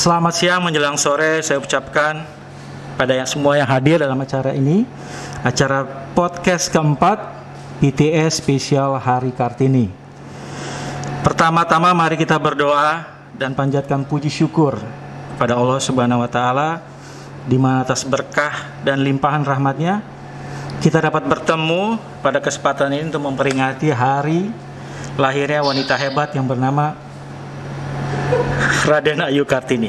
Selamat siang menjelang sore saya ucapkan pada semua yang hadir dalam acara ini, acara podcast keempat ITS spesial Hari Kartini. Pertama-tama mari kita berdoa dan panjatkan puji syukur kepada Allah Subhanahu wa taala, di mana atas berkah dan limpahan rahmatnya kita dapat bertemu pada kesempatan ini untuk memperingati hari lahirnya wanita hebat yang bernama Raden Ayu Kartini.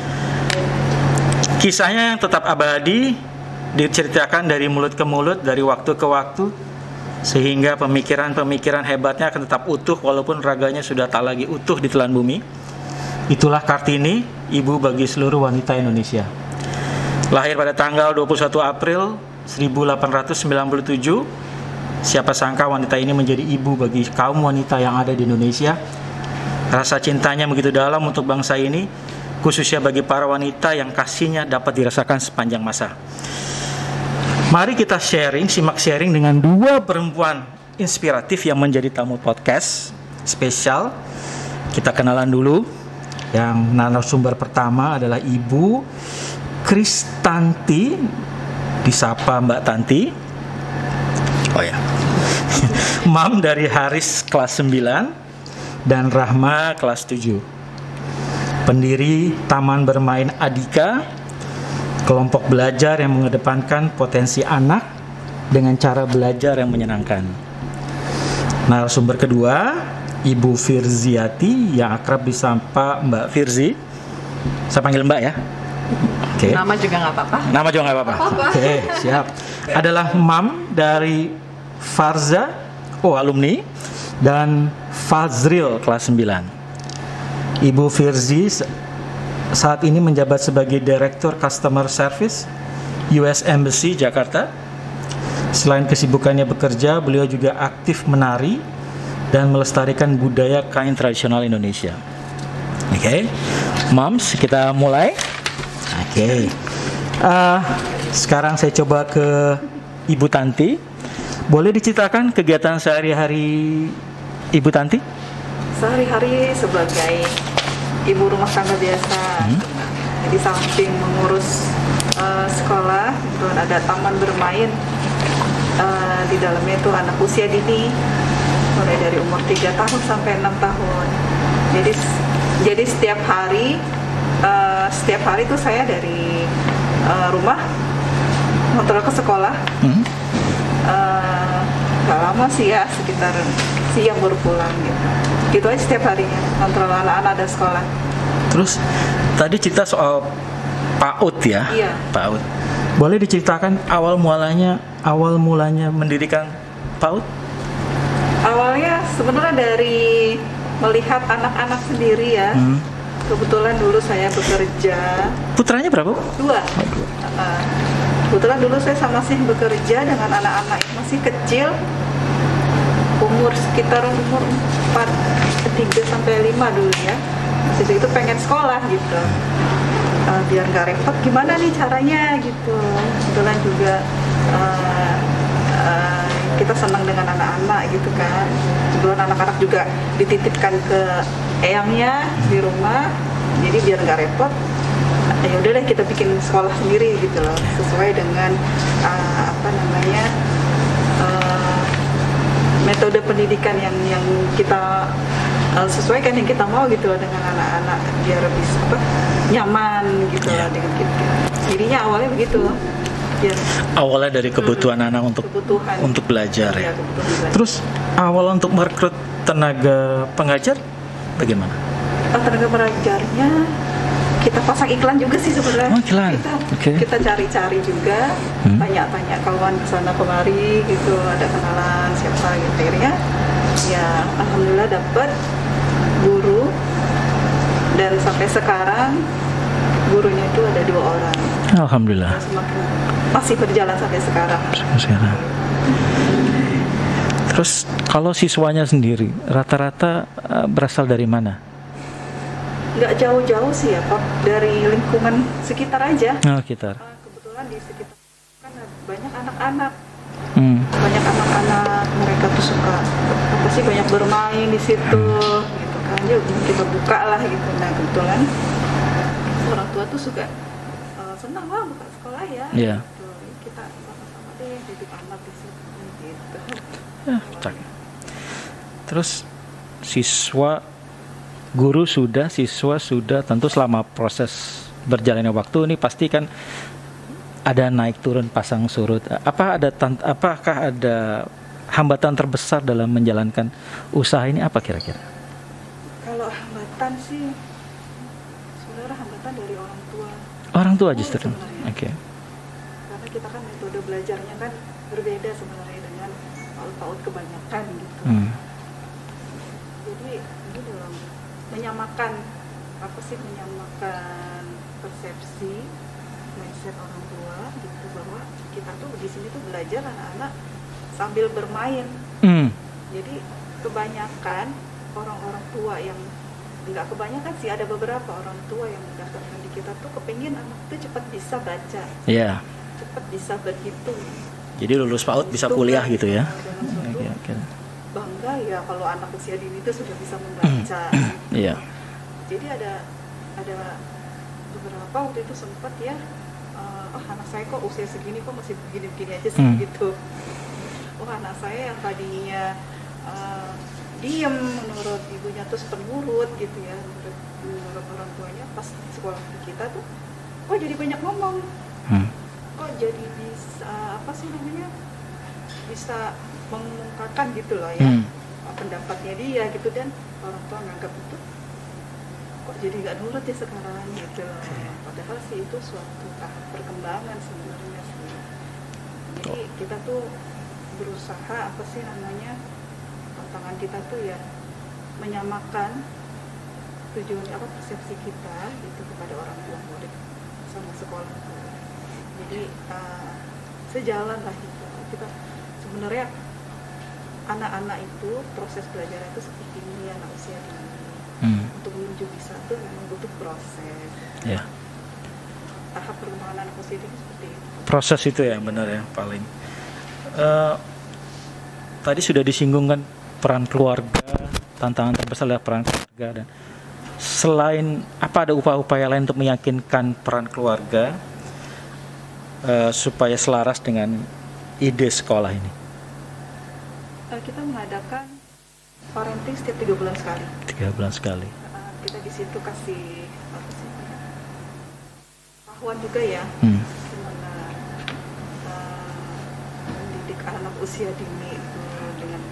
Kisahnya yang tetap abadi, diceritakan dari mulut ke mulut, dari waktu ke waktu, sehingga pemikiran-pemikiran hebatnya akan tetap utuh walaupun raganya sudah tak lagi utuh di telan bumi. Itulah Kartini, ibu bagi seluruh wanita Indonesia. Lahir pada tanggal 21 April 1897. Siapa sangka wanita ini menjadi ibu bagi kaum wanita yang ada di Indonesia. Rasa cintanya begitu dalam untuk bangsa ini, khususnya bagi para wanita yang kasihnya dapat dirasakan sepanjang masa. Mari kita simak sharing dengan dua perempuan inspiratif yang menjadi tamu podcast spesial. Kita kenalan dulu. Yang narasumber pertama adalah Ibu Kristanti, disapa Mbak Tanti. Oh ya. Mam dari Haris kelas 9 dan Rahma kelas 7. Pendiri Taman Bermain Adika, kelompok belajar yang mengedepankan potensi anak dengan cara belajar yang menyenangkan. Narasumber kedua, Ibu Firziati yang akrab disapa Mbak Firzi. Saya panggil Mbak ya. Oke. Nama juga nggak apa-apa. Nama juga nggak apa-apa. Oke, siap. Adalah Mam dari Farza, alumni, dan Fazril kelas 9. Ibu Firzi saat ini menjabat sebagai Direktur Customer Service US Embassy Jakarta. Selain kesibukannya bekerja, beliau juga aktif menari dan melestarikan budaya kain tradisional Indonesia. Oke, Moms, kita mulai. Oke. Sekarang saya coba ke Ibu Tanti. Boleh diceritakan kegiatan sehari-hari Ibu Tanti? Sehari-hari sebagai ibu rumah tangga biasa. Jadi samping mengurus sekolah, kemudian ada taman bermain. Di dalamnya itu anak usia dini, mulai dari umur 3 tahun sampai 6 tahun. Jadi setiap hari itu saya dari rumah motor ke sekolah. Gak lama sih ya, sekitar siang baru pulang gitu. Gitu aja setiap harinya, kontrol anak-anak ada sekolah. Terus tadi cerita soal PAUD ya? Iya. PAUD. Boleh diceritakan awal mulanya mendirikan PAUD? Awalnya sebenarnya dari melihat anak-anak sendiri ya. Kebetulan dulu saya bekerja. Putranya berapa? 2. Kebetulan dulu saya masih bekerja dengan anak-anak yang masih kecil, sekitar umur 3 sampai 5 dulu ya. Jadi itu pengen sekolah gitu, biar nggak repot gimana nih caranya gitu. Kebetulan juga kita senang dengan anak-anak gitu kan. Kebetulan anak-anak juga dititipkan ke eyangnya di rumah, jadi biar nggak repot, ya udah deh kita bikin sekolah sendiri gitu loh, sesuai dengan metode pendidikan yang kita sesuaikan, yang kita mau gitu loh dengan anak-anak, biar bisa nyaman gitu loh dengan kita. Jadinya awalnya begitu loh. Ya. Awalnya dari kebutuhan anak untuk belajar ya. Terus awal untuk merekrut tenaga pengajar bagaimana? Tenaga pengajarnya kita pasang iklan juga sih sebenarnya. Iklan. Kita cari-cari juga, tanya-tanya kawan kesana kemari gitu, ada kenalan siapa gitu. Akhirnya ya alhamdulillah dapat guru, dan sampai sekarang gurunya itu ada 2 orang. Alhamdulillah. Masih berjalan sampai sekarang. Terus kalau siswanya sendiri rata-rata berasal dari mana? Nggak jauh-jauh sih ya Pak, dari lingkungan sekitar aja. Sekitar. Kebetulan di sekitar kan banyak anak-anak. Banyak anak-anak, mereka tuh suka banyak bermain di situ gitu kan. Yuk kita buka lah gitu. Nah kebetulan orang tua tuh suka senang lah buka sekolah ya. Iya. Gitu. Kita sama-sama deh didik anak di sini gitu. Cak. Terus guru sudah, siswa sudah, tentu selama proses berjalannya waktu ini pasti kan ada naik turun pasang surut. Apakah ada hambatan terbesar dalam menjalankan usaha ini apa kira-kira? Kalau hambatan sih sebenarnya hambatan dari orang tua. Orang tua justru. Oke. Karena kita kan metode belajarnya kan berbeda sebenarnya dengan PAUD kebanyakan gitu. Jadi ini dalam menyamakan persepsi mindset orang tua gitu, bahwa kita tuh di sini tuh belajar anak-anak sambil bermain. Jadi kebanyakan orang-orang tua yang enggak, kebanyakan sih, ada beberapa orang tua yang mendaftarkan di kita tuh kepingin anak tuh cepat bisa baca, cepat bisa berhitung. Jadi lulus PAUD bisa kuliah gitu ya? Bangga ya kalau anak usia dini itu sudah bisa membaca. Iya. Jadi ada beberapa waktu itu sempat ya, anak saya kok usia segini kok masih begini-begini aja sih gitu. Anak saya yang tadinya diem menurut ibunya terus penurut gitu ya, menurut orang tuanya, pas sekolah di kita tuh kok jadi banyak ngomong, kok jadi bisa bisa mengungkapkan gitu loh ya, pendapatnya dia gitu, dan orang tua nganggap itu kok jadi nggak nurut ya sekarang gitu. Padahal sih itu suatu tahap perkembangan sebenarnya sih. Jadi kita tuh berusaha tantangan kita tuh ya menyamakan tujuan persepsi kita gitu kepada orang tua murid sama sekolah. Jadi sejalan lah gitu. Kita sebenarnya anak-anak itu proses belajar itu seperti ini, anak usia dini. Untuk menuju bisa itu memang butuh proses. Ya. Tahap perkembangan anak usia dini seperti itu. Proses itu ya benar ya paling. Tadi sudah disinggung kan peran keluarga, tantangan terbesar adalah peran keluarga, dan selain apa ada upaya-upaya lain untuk meyakinkan peran keluarga supaya selaras dengan ide sekolah ini? Kita mengadakan parenting setiap 3 bulan sekali. 3 bulan sekali. Kita di situ kasih pengetahuan juga ya, gimana mendidik anak usia dini itu dengan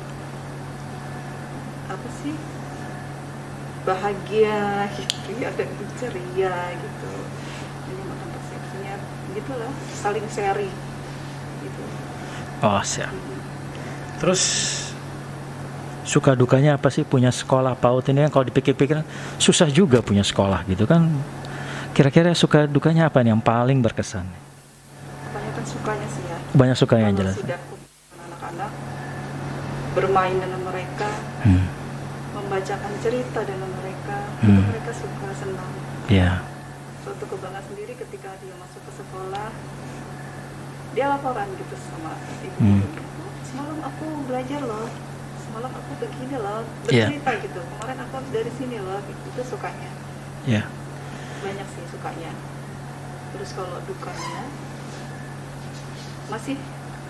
bahagia gitu ya, dan ceria gitu, menyamakan persepsinya gitulah, saling sharing gitu. Oh siap. Terus suka dukanya apa sih punya sekolah PAUD ini? Yang kalau dipikir-pikir susah juga punya sekolah gitu kan. Kira-kira suka dukanya apa nih yang paling berkesan? Kebanyakan sukanya sih ya. Banyak sukanya yang jelas. Sudah anak-anak bermain dengan mereka, membacakan cerita dengan mereka, itu mereka suka, senang. Iya. Suatu kebanggaan sendiri ketika dia masuk ke sekolah, dia laporan gitu sama ibu. Semalam aku belajar loh, semalam aku begini loh, bercerita gitu. Kemarin aku habis dari sini loh, gitu. Itu sukanya. Iya. Banyak sih sukanya. Terus kalau dukanya masih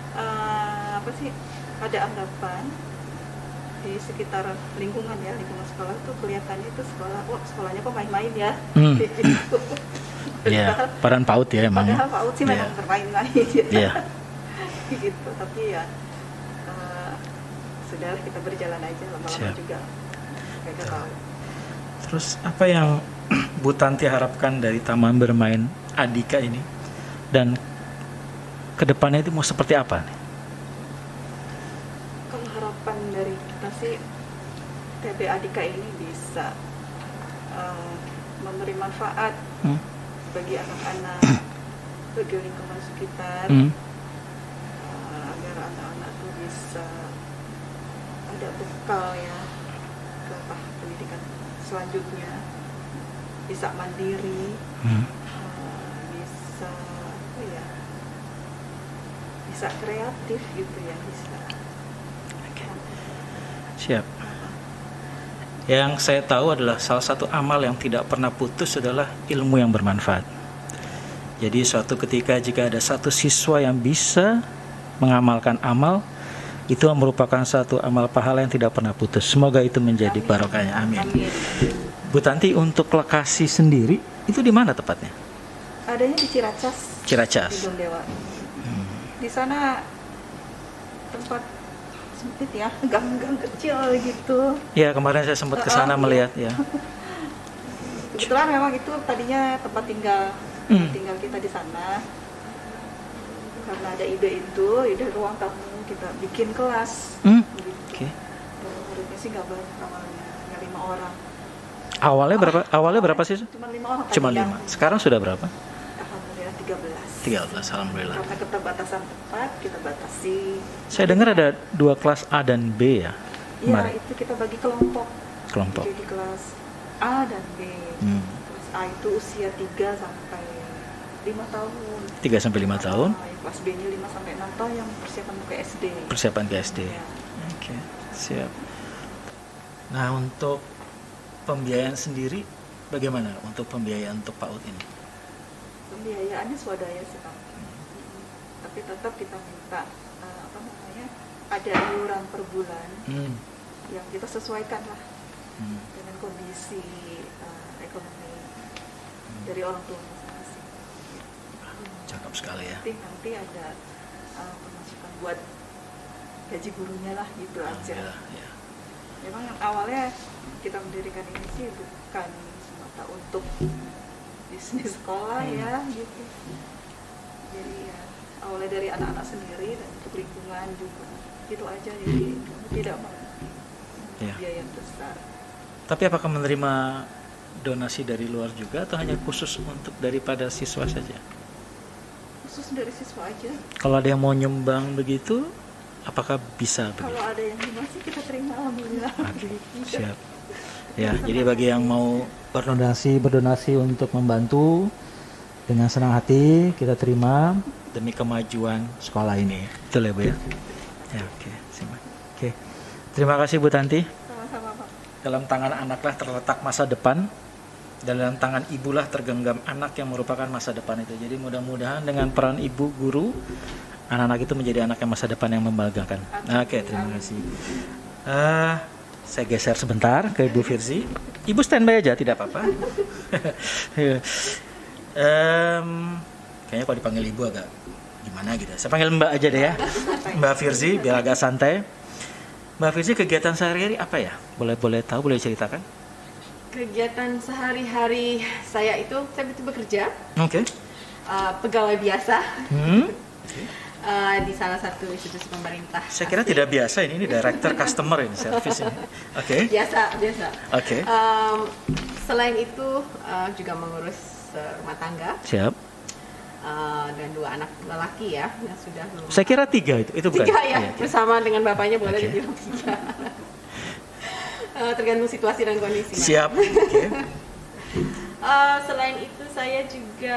ada anggapan di sekitar lingkungan sekolah itu kelihatannya itu sekolahnya kok main-main ya. Iya, peran PAUD ya emang. Padahal PAUD sih memang bermain-main gitu, tapi ya sudahlah, kita berjalan aja, lama-lama juga mereka tahu. Terus apa yang Bu Tanti harapkan dari Taman Bermain Adika ini, dan kedepannya itu mau seperti apa nih? Kalau harapan dari kita sih TB Adika ini bisa memberi manfaat bagi anak-anak, bagi lingkungan sekitar, agar anak-anak tuh bisa ada bekal ya ke tahap pendidikan selanjutnya, bisa mandiri, bisa kreatif gitu ya, bisa. Siap. Yang saya tahu adalah salah satu amal yang tidak pernah putus adalah ilmu yang bermanfaat. Jadi suatu ketika jika ada satu siswa yang bisa mengamalkan amal, itu merupakan satu amal pahala yang tidak pernah putus. Semoga itu menjadi barokahnya. Amin. Bu Tanti, untuk lokasi sendiri itu di mana tepatnya? Adanya di Ciracas. Ciracas. Di Dondewa. Di sana tempat sempit ya, gang-gang kecil gitu. Ya, kemarin saya sempat ke sana melihat ya. Kebetulan memang itu tadinya tempat tinggal kita di sana. Karena ada ide ruang tamu, kita bikin kelas. Gitu. Oke. Muridnya sih nggak banyak awalnya, hanya 5 orang. Awalnya berapa sih? Cuma 5 orang. Cuma 5. Sekarang sudah berapa? Alhamdulillah 13. 13, alhamdulillah. Karena keterbatasan tempat, kita batasi. Saya dengar ada 2 kelas A dan B ya? Iya, itu kita bagi kelompok. Kelompok. Jadi kelas A dan B. Kelas A itu usia 3 sampai 5 tahun. 3 sampai 5 tahun. Kelas B-nya 5 sampai 6 tahun yang persiapan ke SD. Persiapan ke SD. Ya. Oke, siap. Nah, untuk pembiayaan sendiri bagaimana untuk pembiayaan untuk PAUD ini? Pembiayaannya swadaya sih Pak. Tapi tetap kita minta ada iuran per bulan yang kita sesuaikan lah dengan kondisi ekonomi dari orang tua masing-masing. Cakep sekali ya. Nanti ada pemasukan buat gaji gurunya lah gitu aja. Ya. Memang awalnya kita mendirikan ini sih bukan semata untuk bisnis sekolah ya gitu. Jadi ya awalnya dari anak-anak sendiri dan untuk lingkungan juga gitu aja, jadi tidak mau biaya yang besar. Tapi apakah menerima donasi dari luar juga atau hanya khusus untuk daripada siswa saja? Khusus dari siswa aja. Kalau ada yang mau nyumbang begitu, apakah bisa begitu? Kalau ada yang nyumbang sih kita terima, alhamdulillah. Siap. Ya, jadi bagi yang mau berdonasi untuk membantu, dengan senang hati kita terima demi kemajuan sekolah ini. Betul ya Bu ya? Ya, oke. Oke. Terima kasih Bu Tanti. Sama-sama Pak. Dalam tangan anaklah terletak masa depan, dan dalam tangan ibulah tergenggam anak yang merupakan masa depan itu. Jadi mudah-mudahan dengan peran ibu guru, anak-anak itu menjadi anak yang masa depan yang membanggakan. Oke, terima kasih. Saya geser sebentar ke Ibu Firzi. Ibu standby aja, tidak apa-apa. Kayaknya kalau dipanggil ibu agak gimana gitu. Saya panggil Mbak aja deh ya. Mbak Firzi, biar agak santai. Mbak Firzi, kegiatan sehari-hari apa ya? Boleh tahu, boleh ceritakan? Kegiatan sehari-hari saya betul bekerja. Oke. Pegawai biasa. Di salah satu institusi pemerintah. Saya kira tidak biasa ini director customer ini, service ini. Oke. Biasa. Oke. Selain itu juga mengurus rumah tangga. Siap. Dan 2 anak lelaki ya yang sudah lulus. Saya kira 3 itu bukan? 3 ya, bersama dengan bapaknya boleh dibilang 3. Tergantung situasi dan kondisi. Siap. Oke. Selain itu saya juga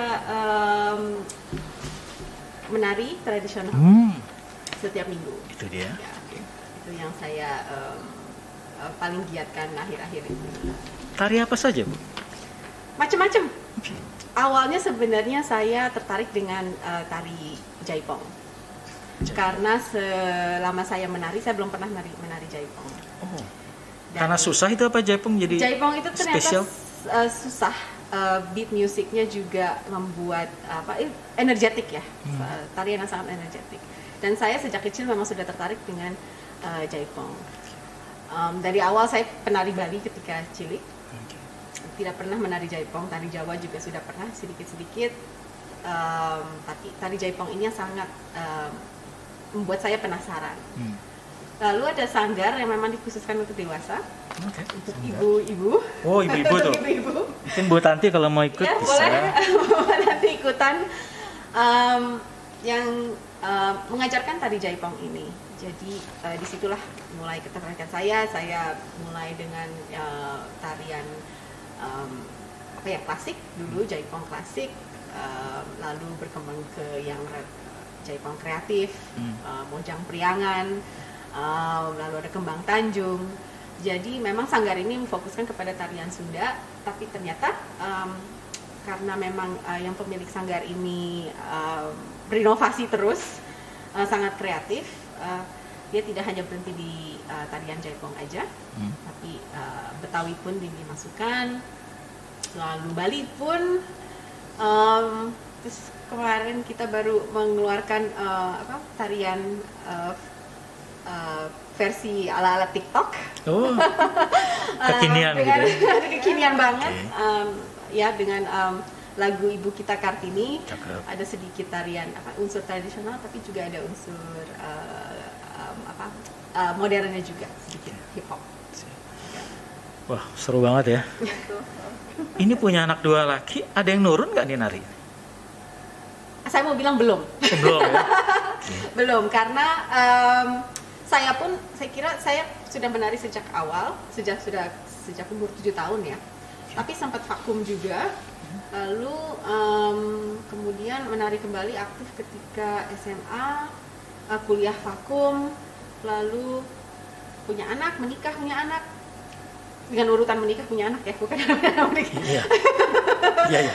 menari tradisional setiap minggu. Itu dia. Ya, itu yang saya paling giatkan akhir-akhir ini. Tari apa saja Bu? Macam-macam. Awalnya sebenarnya saya tertarik dengan tari jaipong. Karena selama saya menari, saya belum pernah menari jaipong. Oh. Karena susah itu apa jaipong jadi jaipong itu ternyata spesial? Susah. Beat musiknya juga membuat energetik ya. Tarian yang sangat energetik. Dan saya sejak kecil memang sudah tertarik dengan jaipong. Dari awal saya penari Bali ketika cilik. Tidak pernah menari jaipong, tari Jawa juga sudah pernah sedikit-sedikit. Tapi tari jaipong ini yang sangat membuat saya penasaran. Lalu ada sanggar yang memang dikhususkan untuk dewasa, untuk ibu-ibu. Oh, ibu-ibu tuh. Ibu-ibu. Mungkin Bu Tanti kalau mau ikut ya, bisa. Boleh nanti ikutan yang mengajarkan tari jaipong ini. Jadi disitulah mulai ketertarikan saya mulai dengan tarian klasik dulu, jaipong klasik, lalu berkembang ke yang jaipong kreatif, mojang priangan, lalu ada kembang tanjung. Jadi memang Sanggar ini memfokuskan kepada tarian Sunda, tapi ternyata karena memang yang pemilik Sanggar ini berinovasi terus, sangat kreatif, dia tidak hanya berhenti di tarian Jaipong aja, tapi Betawi pun dimasukkan, lalu Bali pun, terus kemarin kita baru mengeluarkan tarian versi ala-ala TikTok. Oh, kekinian gitu ya? Kekinian banget, ya dengan lagu Ibu Kita Kartini. Cakep. Ada sedikit tarian unsur tradisional, tapi juga ada unsur modernnya juga, sedikit hip hop. Wah, seru banget ya. Ini punya anak 2 laki, ada yang nurun nggak nih nari? Saya mau bilang belum. Oh, belum ya? Belum, karena saya kira saya sudah menari sejak awal, sejak umur 7 tahun ya. Tapi sempat vakum juga. Lalu kemudian menari kembali aktif ketika SMA, kuliah vakum, lalu punya anak, menikah, punya anak. Dengan urutan menikah punya anak ya, bukan menikah. Iya. Iya.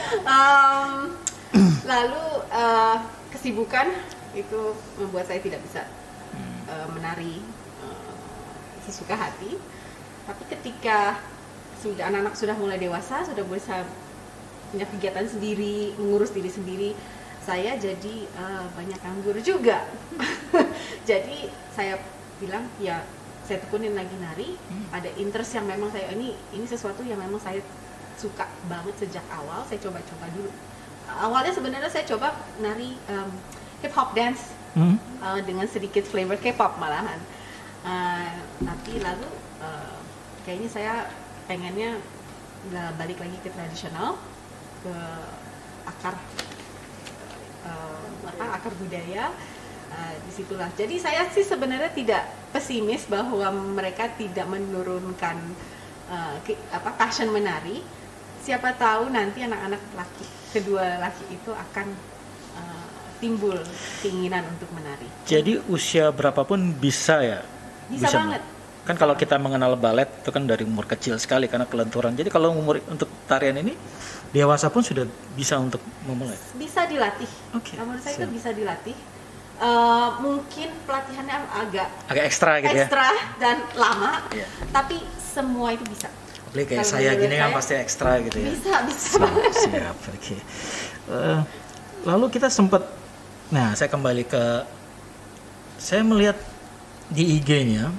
Lalu kesibukan itu membuat saya tidak bisa menari sesuka hati. Tapi ketika anak-anak sudah mulai dewasa, sudah bisa punya kegiatan sendiri, mengurus diri sendiri, saya jadi banyak nganggur juga. Jadi saya bilang ya saya tekunin lagi nari. Ada interest yang memang saya ini sesuatu yang memang saya suka banget sejak awal. Saya coba-coba dulu. Awalnya sebenarnya saya coba nari hip hop dance dengan sedikit flavor K-pop malahan. Tapi lalu kayaknya saya pengennya balik lagi ke tradisional, ke akar budaya. Disitulah. Jadi saya sih sebenarnya tidak pesimis bahwa mereka tidak menurunkan passion menari. Siapa tahu nanti anak-anak kedua laki itu akan timbul keinginan untuk menari. Jadi usia berapapun bisa ya? Bisa banget. Kan kalau kita mengenal balet itu kan dari umur kecil sekali karena kelenturan. Jadi kalau umur untuk tarian ini dewasa pun sudah bisa untuk memulai. Bisa dilatih. Oke. Menurut saya itu bisa dilatih. Mungkin pelatihannya agak ekstra gitu ya. Ekstra dan lama. Yeah. Tapi semua itu bisa. Apalagi kayak saya gini kan pasti ekstra gitu ya. Bisa banget. Siap. Oke. Lalu kita sempat, saya kembali ke, saya melihat di IG-nya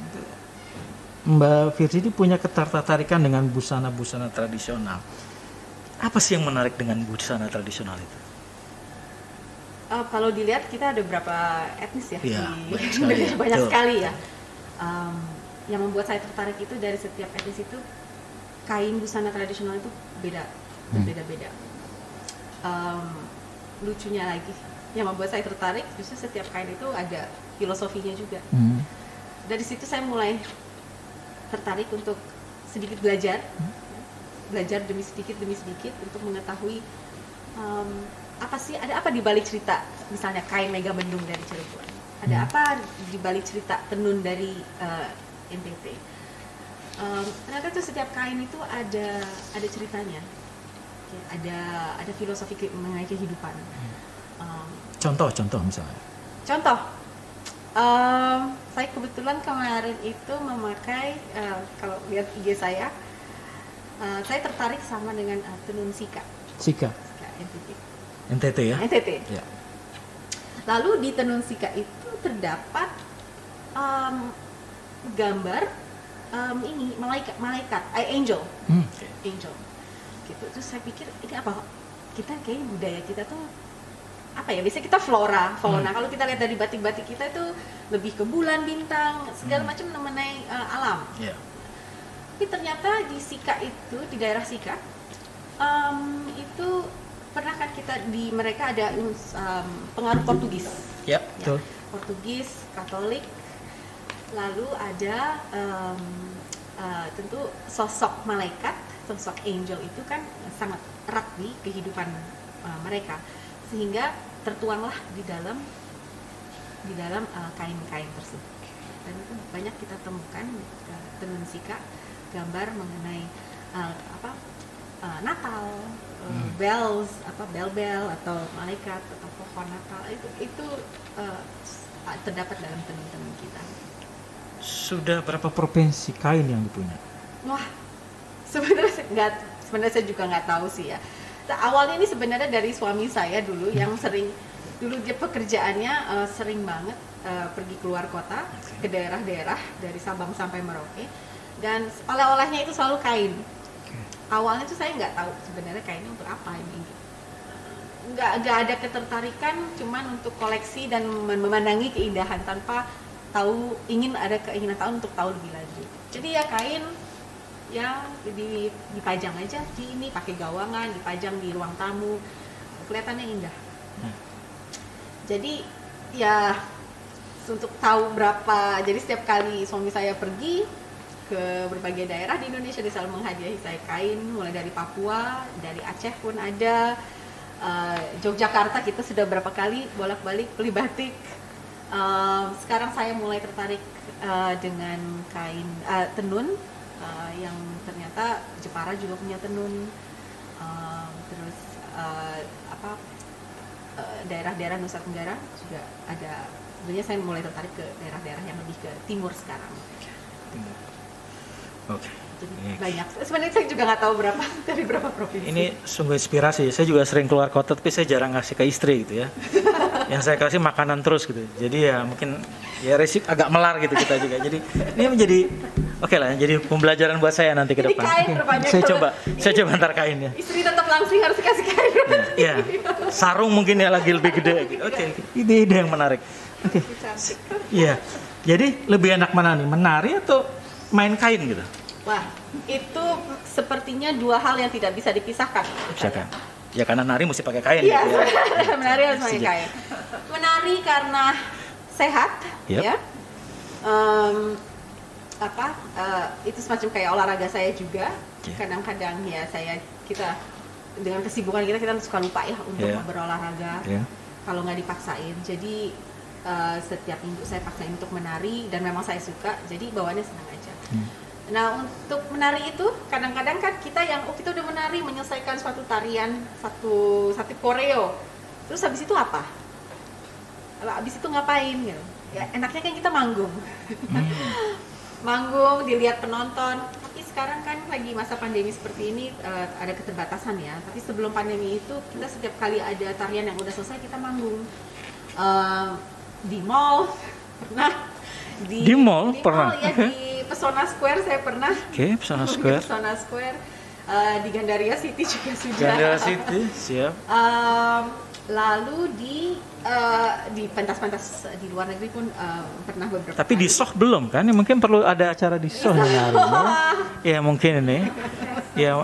Mbak Firzi ini punya ketertarikan dengan busana-busana tradisional. Apa sih yang menarik dengan busana tradisional itu? Kalau dilihat kita ada berapa etnis ya? Iya, banyak sekali ya. Yang membuat saya tertarik itu dari setiap etnis itu kain busana tradisional itu berbeda-beda. Lucunya lagi, yang membuat saya tertarik justru setiap kain itu ada filosofinya juga. Dari situ saya mulai tertarik untuk sedikit belajar demi sedikit untuk mengetahui ada apa di balik cerita, misalnya kain Megamendung dari Cirebon, ada apa di balik cerita tenun dari NTT. Ternyata tuh setiap kain itu ada ceritanya, ada filosofi mengenai kehidupan. Contoh misalnya. Saya kebetulan kemarin itu memakai, kalau lihat IG saya tertarik sama dengan tenun Sika NTT ya? NTT. Ya. Lalu di tenun Sika itu terdapat gambar malaikat, angel. Angel. Gitu. Terus saya pikir ini apa? Kita kayaknya budaya kita tuh apa ya? Biasanya kita fauna. Kalau kita lihat dari batik-batik kita itu lebih ke bulan, bintang, segala macam mengenai alam. Yeah. Tapi ternyata di Sika itu, di daerah Sika, itu pernah kan mereka ada pengaruh Portugis. Ya, betul. Portugis, Katolik. Lalu ada tentu sosok malaikat, sosok angel itu kan sangat erat di kehidupan mereka, sehingga tertuanglah di dalam kain-kain tersebut. Selatan itu banyak kita temukan tenun sika gambar mengenai Natal, bells, bel-bel atau malaikat atau pohon Natal itu terdapat dalam tenun-tenun kita. Sudah berapa provinsi kain yang dipunya? Wah, sebenarnya saya juga nggak tahu sih ya. Awalnya ini sebenarnya dari suami saya dulu yang dulu dia pekerjaannya sering banget pergi keluar kota ke daerah-daerah dari Sabang sampai Merauke, dan oleh-olehnya itu selalu kain. Awalnya tuh saya nggak tahu sebenarnya kainnya untuk apa ini. Nggak ada ketertarikan, cuman untuk koleksi dan memandangi keindahan tanpa ada keinginan tahu untuk tahu lebih lanjut. Jadi ya kain ya dipajang aja di ini, pakai gawangan, dipajang di ruang tamu, kelihatannya indah. Jadi ya untuk tahu berapa, jadi setiap kali suami saya pergi ke berbagai daerah di Indonesia, dia selalu menghadiahi saya kain, mulai dari Papua, dari Aceh pun ada, Yogyakarta kita sudah berapa kali bolak-balik beli batik. Sekarang saya mulai tertarik dengan kain tenun, yang ternyata Jepara juga punya tenun, terus daerah-daerah Nusa Tenggara juga ada. Sebenarnya saya mulai tertarik ke daerah-daerah yang lebih ke timur sekarang. Oke. Jadi banyak. Sebenarnya saya juga nggak tahu dari berapa provinsi. Ini sungguh inspirasi. Saya juga sering keluar kota, tapi saya jarang ngasih ke istri gitu ya. Yang saya kasih makanan terus gitu. Jadi ya mungkin ya resik agak melar gitu kita juga. Jadi ini menjadi oke lah, jadi pembelajaran buat saya nanti ke depan. Saya coba antar kain ya. Istri tetap langsing harus kasih kain. Iya. Sarung mungkin ya lagi lebih gede. Oke. Ide yang menarik. Oke. Iya. Jadi lebih enak mana nih, menari atau main kain gitu? Wah, itu sepertinya dua hal yang tidak bisa dipisahkan. Pisahkan. Ya karena nari mesti pakai kain. Iya, gitu ya. menari harus pakai kain. Menari karena sehat, ya. Itu semacam kayak olahraga saya juga. Kadang-kadang ya kita dengan kesibukan kita suka lupa ya untuk berolahraga. Kalau nggak dipaksain. Jadi setiap minggu saya paksain untuk menari dan memang saya suka. Jadi bawaannya senang aja. Nah, untuk menari itu kadang-kadang kan kita udah menari menyelesaikan suatu tarian, satu koreo. Terus habis itu apa? Habis itu ngapain gitu? Ya enaknya kan kita manggung. Manggung dilihat penonton. Tapi sekarang kan lagi masa pandemi seperti ini, ada keterbatasan ya. Tapi sebelum pandemi itu kita setiap kali ada tarian yang udah selesai kita manggung. Di mall pernah. Di mall pernah ya, di Pesona Square saya pernah. Oke, Pesona Square. Pesona Square, di Gandaria City juga sudah. Gandaria City, siap. Lalu di pentas-pentas di luar negeri pun pernah beberapa. Tapi di Soh belum kan? Mungkin perlu ada acara di Soh yang hari ini. Ya mungkin ini. Ya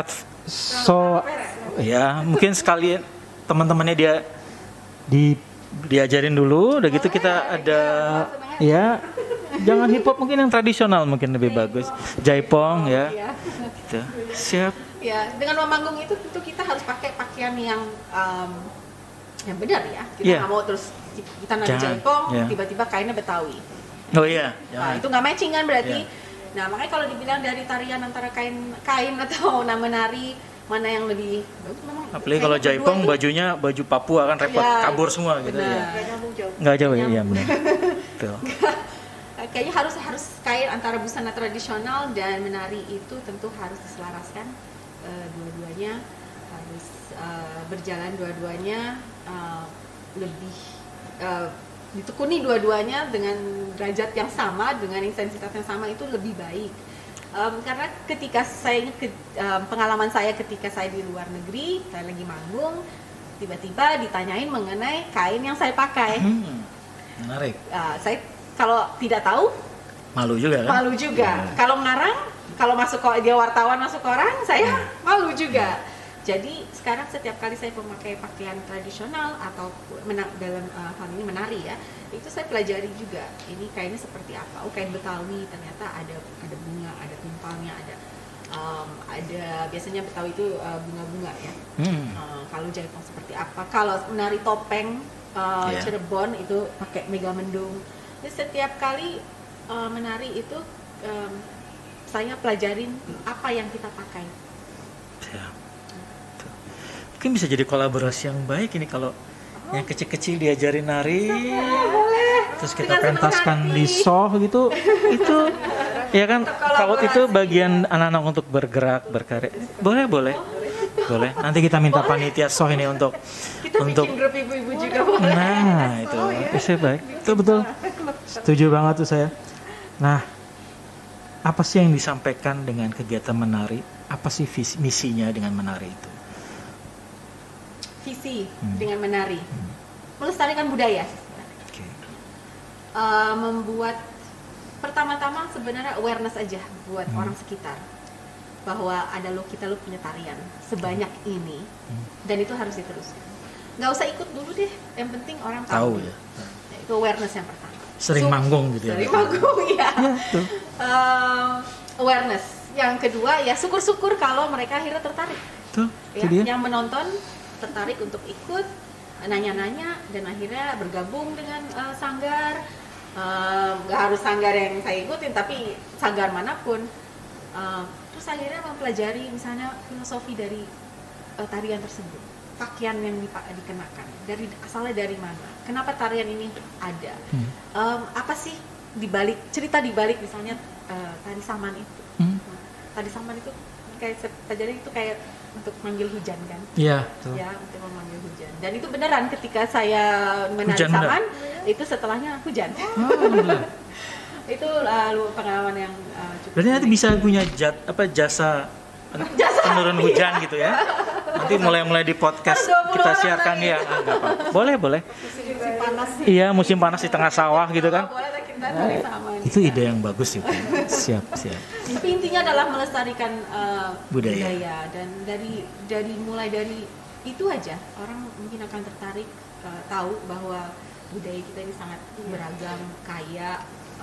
ya mungkin sekali teman-temannya dia diajarin dulu, udah gitu kita ada ya jangan hip hop, mungkin yang tradisional mungkin lebih bagus, jaipong ya gitu. Siap ya. Dengan memanggung itu tentu kita harus pakai pakaian yang benar ya, kita nggak mau terus kita nari jaipong tiba-tiba kainnya Betawi. Oh iya, nah, itu nggak matching kan berarti. Nah makanya kalau dibilang dari tarian antara kain atau menari mana yang lebih bagus, memang apalagi kalau jaipong bajunya baju Papua kan repot kabur semua gitu ya. Nggak jauh ya, benar. Kayaknya harus kain antara busana tradisional dan menari itu tentu harus diselaraskan, dua-duanya harus berjalan, dua-duanya lebih ditekuni dua-duanya dengan derajat yang sama, dengan intensitas yang sama, itu lebih baik. Karena ketika pengalaman saya ketika saya di luar negeri, saya lagi manggung, tiba-tiba ditanyain mengenai kain yang saya pakai. Menarik. Saya kalau tidak tahu, malu juga kan? Malu juga. Kalau ngarang, kalau dia wartawan masuk koran, saya malu juga. Jadi sekarang setiap kali saya memakai pakaian tradisional atau dalam hal ini menari ya, itu saya pelajari juga. Ini kainnya seperti apa? Oh, kain Betawi ternyata ada bunga, ada tumpalnya, ada biasanya Betawi itu bunga-bunga ya. Kalau jaipong seperti apa? Kalau menari topeng Cirebon itu pakai megamendung. Jadi setiap kali menari itu saya pelajarin apa yang kita pakai. Ya. Mungkin bisa jadi kolaborasi yang baik ini kalau yang kecil-kecil diajarin nari, terus kita pentaskan di show gitu, itu ya kan kalau itu bagian anak-anak untuk bergerak, berkarya. Boleh. Nanti kita minta panitia show ini untuk bikin grup ibu-ibu juga boleh. Nah, itu bisa baik. Itu betul. Setuju banget tuh saya. Nah, apa sih yang disampaikan dengan kegiatan menari? Apa sih misinya dengan menari itu? Visi dengan menari, melestarikan budaya. Okay. Membuat pertama-tama sebenarnya awareness aja buat orang sekitar bahwa ada kita punya tarian sebanyak ini dan itu harus diteruskan. Nggak usah ikut dulu deh, yang penting orang tahu ya. Itu awareness yang pertama. Sering manggung gitu ya. Sering manggung ya. Awareness. Yang kedua ya syukur-syukur kalau mereka akhirnya tertarik. Tuh, ya, dia. Yang menonton tertarik untuk ikut, nanya-nanya dan akhirnya bergabung dengan sanggar. Nggak harus sanggar yang saya ikutin, tapi sanggar manapun. Terus akhirnya mempelajari misalnya filosofi dari tarian tersebut, pakaian yang dikenakan, asalnya dari mana, kenapa tarian ini ada, apa sih cerita dibalik misalnya tari saman itu. Tari saman itu kayak pelajari itu kayak untuk manggil hujan kan? Iya. Ya, untuk memanggil hujan. Dan itu beneran ketika saya menari hujan saman, itu setelahnya hujan. Itu pengalaman yang cukup. Berarti nanti bisa punya jasa penurun hujan gitu ya. Nanti mulai di podcast kita siarkan ya. Enggak apa-apa. Boleh. Musim panas. Iya, musim panas di tengah sawah gitu kan. Boleh kita tari saman. Itu ide yang bagus itu. Siap. Tapi intinya adalah melestarikan budaya dan mulai dari itu aja orang mungkin akan tertarik tahu bahwa budaya kita ini sangat beragam, kaya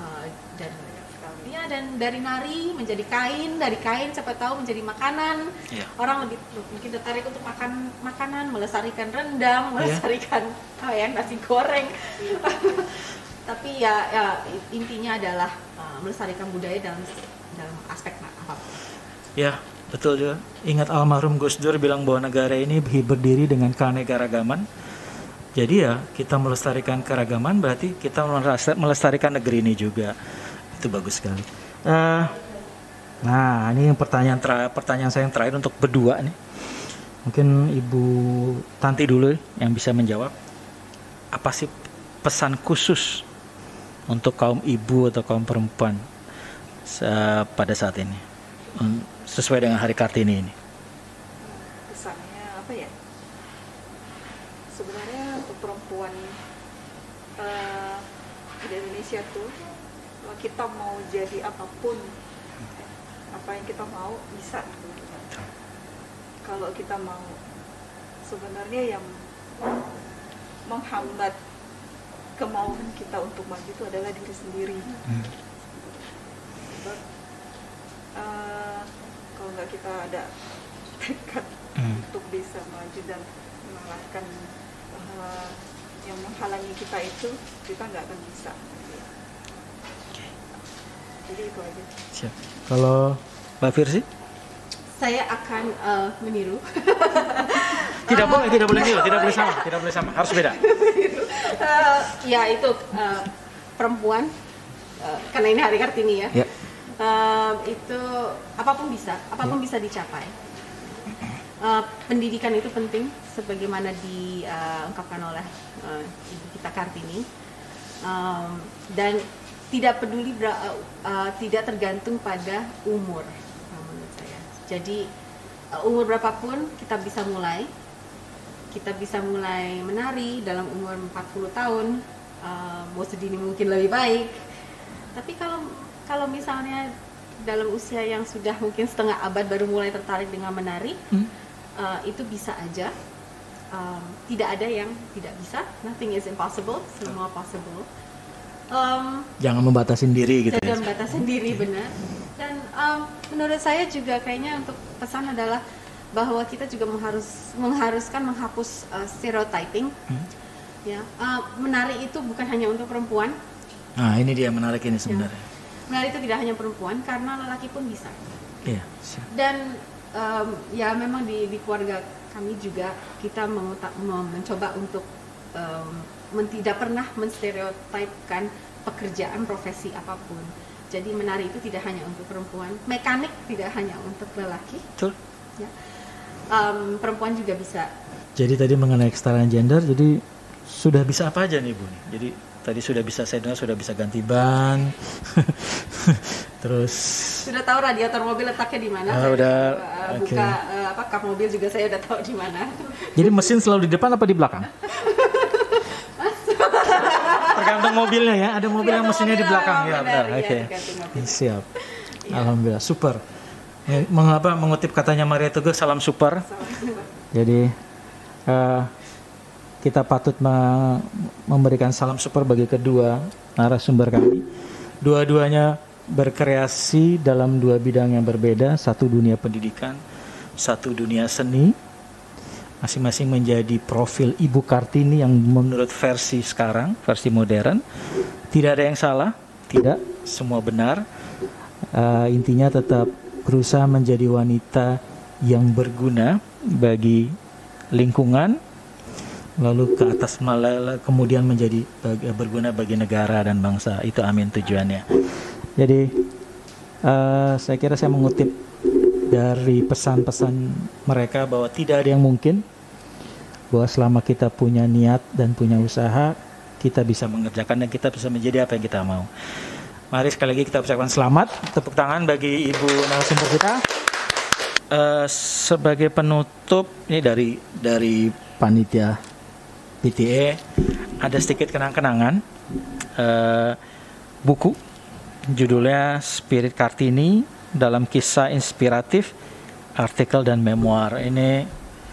dan dari nari menjadi kain, dari kain siapa tahu menjadi makanan. Orang lebih mungkin tertarik untuk makan makanan, melestarikan rendang, melestarikan nasi goreng. Tapi ya intinya adalah melestarikan budaya dalam aspek apapun. Ya, betul juga. Ingat almarhum Gus Dur bilang bahwa negara ini berdiri dengan keanekaragaman. Jadi ya kita melestarikan keragaman berarti kita melestarikan negeri ini juga. Itu bagus sekali. Nah, ini pertanyaan saya yang terakhir untuk berdua nih. Mungkin Ibu Tanti dulu yang bisa menjawab. Apa sih pesan khusus untuk kaum ibu atau kaum perempuan pada saat ini sesuai dengan Hari Kartini ini? Pesannya apa ya? Sebenarnya untuk perempuan di Indonesia tuh, kalau kita mau jadi apapun, apa yang kita mau bisa. Kalau kita mau, sebenarnya yang menghambat kemauan kita untuk maju itu adalah diri sendiri. Sebab kalau nggak kita ada tekad untuk bisa maju dan mengalahkan yang menghalangi kita itu, kita nggak akan bisa. Jadi itu aja. Siap. Kalau Mbak Firsi? Saya akan meniru. Tidak boleh niru, tidak boleh sama, harus beda. Ya itu perempuan karena ini Hari Kartini ya. Itu apapun bisa dicapai. Pendidikan itu penting sebagaimana diungkapkan oleh Ibu kita Kartini, dan tidak peduli tidak tergantung pada umur menurut saya. Jadi umur berapapun kita bisa mulai menari dalam umur 40 tahun, mau sedini mungkin lebih baik. Tapi kalau misalnya dalam usia yang sudah mungkin setengah abad baru mulai tertarik dengan menari, itu bisa aja. Tidak ada yang tidak bisa, nothing is impossible, semua possible. Jangan membatasin diri gitu. Jangan membatasin diri, benar. Dan menurut saya juga kayaknya untuk pesan adalah bahwa kita juga menghapus stereotyping. Ya, menari itu bukan hanya untuk perempuan. Nah, ini dia menarik ini sebenarnya. Ya. menari itu tidak hanya perempuan, karena lelaki pun bisa. Iya. Siap. Dan ya memang di keluarga kami juga kita mencoba untuk tidak pernah menstereotipkan pekerjaan profesi apapun. Jadi menari itu tidak hanya untuk perempuan, mekanik tidak hanya untuk lelaki. Betul. Ya. Perempuan juga bisa. Jadi tadi mengenai kesetaraan gender, jadi sudah bisa apa aja nih Bu? Jadi tadi sudah bisa, saya dengar sudah bisa ganti ban, terus sudah tahu radiator mobil letaknya di mana. Udah buka kap mobil juga saya udah tahu di mana. Jadi mesin selalu di depan apa di belakang? Tergantung mobilnya ya, ada mobil yang mesinnya di belakang ya, benar. Oke. Siap. Alhamdulillah, super. Mengapa mengutip katanya Maria Teguh, salam super. Jadi kita patut memberikan salam super bagi kedua narasumber kami. Dua-duanya berkreasi dalam dua bidang yang berbeda, satu dunia pendidikan, satu dunia seni. Masing-masing menjadi profil Ibu Kartini yang menurut versi sekarang, versi modern. Tidak ada yang salah, tidak, semua benar. Intinya tetap berusaha menjadi wanita yang berguna bagi lingkungan, lalu ke atas kemudian menjadi berguna bagi negara dan bangsa. Itu amin tujuannya. Jadi saya kira saya mengutip dari pesan-pesan mereka bahwa tidak ada yang mungkin, bahwa selama kita punya niat dan punya usaha, kita bisa mengerjakan dan kita bisa menjadi apa yang kita mau. Mari sekali lagi kita ucapkan selamat, tepuk tangan bagi Ibu narasumber kita. Sebagai penutup ini dari panitia PTA ada sedikit kenang-kenangan, buku judulnya Spirit Kartini dalam kisah inspiratif, artikel dan memoir. Ini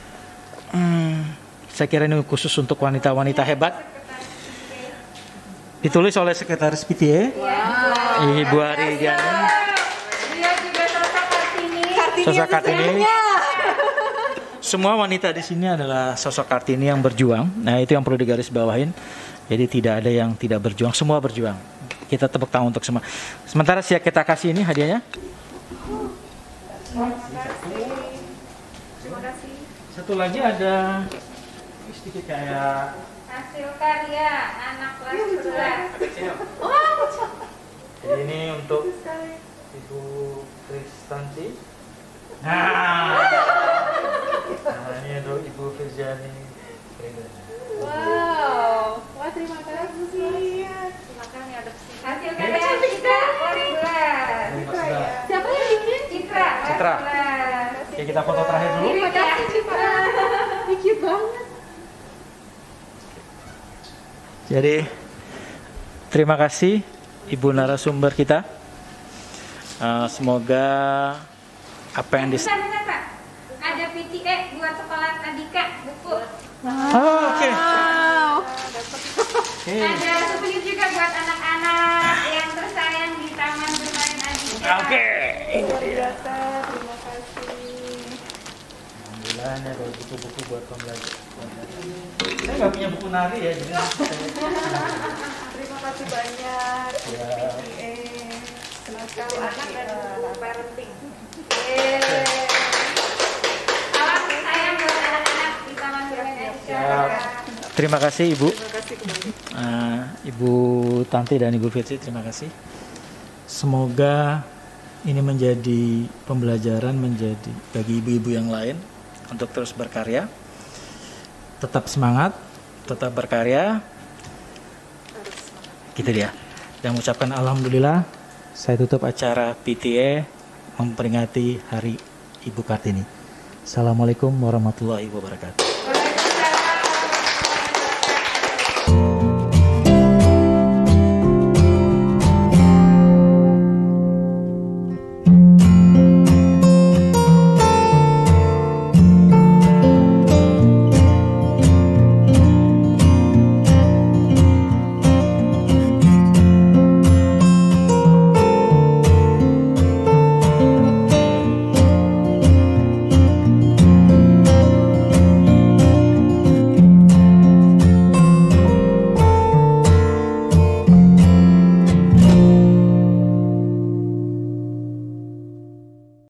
saya kira ini khusus untuk wanita-wanita hebat. Ditulis oleh Sekretaris PTA, Ibu Ari Diani. Dia juga sosok Kartini. Sosok Kartini. Semua wanita di sini adalah sosok Kartini yang berjuang. Nah, itu yang perlu digarisbawahin. Jadi tidak ada yang tidak berjuang, semua berjuang. Kita tepuk tangan untuk semua. Sementara siap kita kasih ini hadiahnya. Terima kasih. Satu lagi ada sedikit kayak Hasil karya anak kelas 11. jadi ini untuk Ibu Kristanti. Nah, ini untuk Ibu Firjani. Wow, wah terima kasih. Silakan ya adopsi. Hasil karya Citra 12. Siapa yang bikin? Citra. Citra. Oke, kita foto terakhir dulu. Terima kasih Citra. Cute banget. Jadi terima kasih Ibu narasumber kita. Semoga apa yang Bentar, Pak. Ada PTA buat sekolah Adika buku. Oke. Ada souvenir juga buat anak-anak yang tersayang di Taman Bermain Adika. Oke. Luar biasa, terima kasih. Alhamdulillah ini ada buku-buku buat pembelajaran. Saya nggak punya buku nari ya, jadi Terima kasih banyak. Ya. PTA. Senang sekali anak dan parenting. Salam sayang buat anak-anak di Taman Bermain Adika. Terima kasih Ibu. Terima kasih kembali. Ibu Tanti dan Ibu Firsi, terima kasih. Semoga ini menjadi pembelajaran menjadi bagi ibu-ibu yang lain untuk terus berkarya. Tetap semangat, tetap berkarya. Gitu dia. Dan mengucapkan alhamdulillah, saya tutup acara PTA memperingati Hari Ibu Kartini. Assalamualaikum warahmatullahi wabarakatuh.